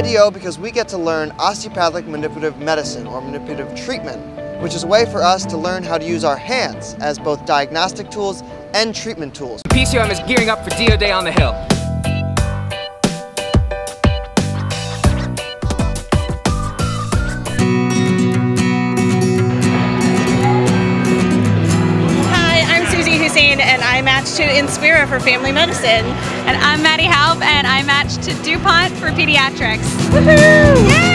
video because we get to learn osteopathic manipulative medicine or manipulative treatment, which is a way for us to learn how to use our hands as both diagnostic tools and treatment tools. PCOM is gearing up for DO Day on the Hill. And I match to Inspira for family medicine. And I'm Maddie Halp, and I match to DuPont for pediatrics. Woohoo! Yay!